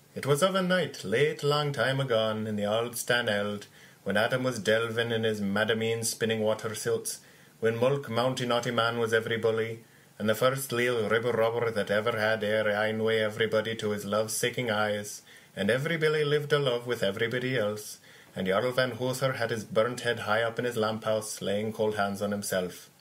It was of a night, late long time agone, in the auld Staneld, when Adam was delving in his madamine spinning water silts, when Mulk Mounty Naughty Man was every bully, and the first leal ribber robber that ever had ere einway everybody to his love-seeking eyes, and every billy lived a love with everybody else, and Jarl Van Hoother had his burnt head high up in his lamp house, laying cold hands on himself.